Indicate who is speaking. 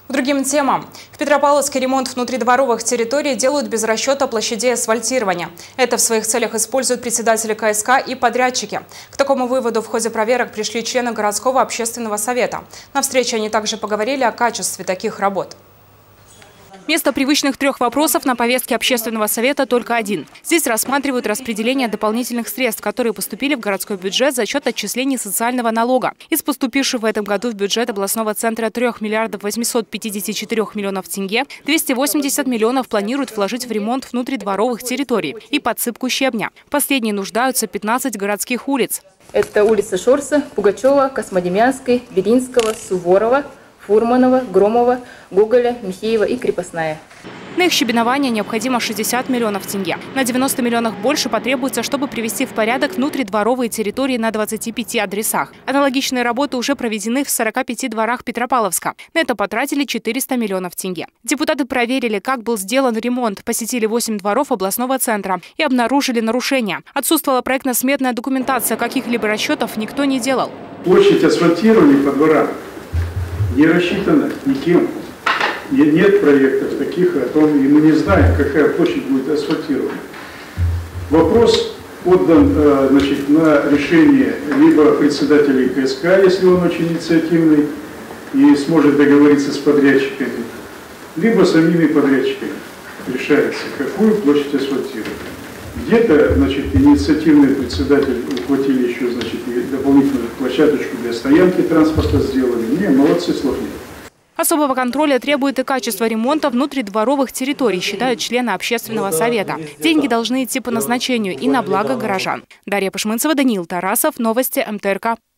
Speaker 1: К другим темам. В Петропавловске ремонт внутридворовых территорий делают без расчета площадей асфальтирования. Это в своих целях используют председатели КСК и подрядчики. К такому выводу в ходе проверок пришли члены городского общественного совета. На встрече они также поговорили о качестве таких работ. Вместо привычных 3 вопросов на повестке общественного совета только один. Здесь рассматривают распределение дополнительных средств, которые поступили в городской бюджет за счет отчислений социального налога. Из поступивших в этом году в бюджет областного центра 3 миллиардов 854 миллионов тенге 280 миллионов планируют вложить в ремонт внутридворовых территорий и подсыпку щебня. Последние нуждаются 15 городских улиц.
Speaker 2: Это улица Шорса, Пугачева, Космодемьянской, Белинского, Суворова, Фурманова, Громова, Гоголя, Михеева и Крепостная.
Speaker 1: На их щебенование необходимо 60 миллионов тенге. На 90 миллионов больше потребуется, чтобы привести в порядок внутридворовые территории на 25 адресах. Аналогичные работы уже проведены в 45 дворах Петропавловска. На это потратили 400 миллионов тенге. Депутаты проверили, как был сделан ремонт, посетили 8 дворов областного центра и обнаружили нарушения. Отсутствовала проектно-сметная документация, каких-либо расчетов никто не делал.
Speaker 3: Площадь асфальтирования по дворам не рассчитана никем. Нет проектов таких о том, и мы не знаем, какая площадь будет асфальтирована. Вопрос отдан на решение либо председателей КСК, если он очень инициативный и сможет договориться с подрядчиками, либо самими подрядчиками решается, какую площадь асфальтировать. Где-то, инициативный председатель ухватили еще, дополнительную площадочку для стоянки транспорта сделали. Не, молодцы, слов нет.
Speaker 1: Особого контроля требует и качество ремонта внутридворовых территорий, считают члены общественного совета. Деньги должны идти по назначению и на благо горожан. Дарья Пашмынцева, Даниил Тарасов. Новости МТРК.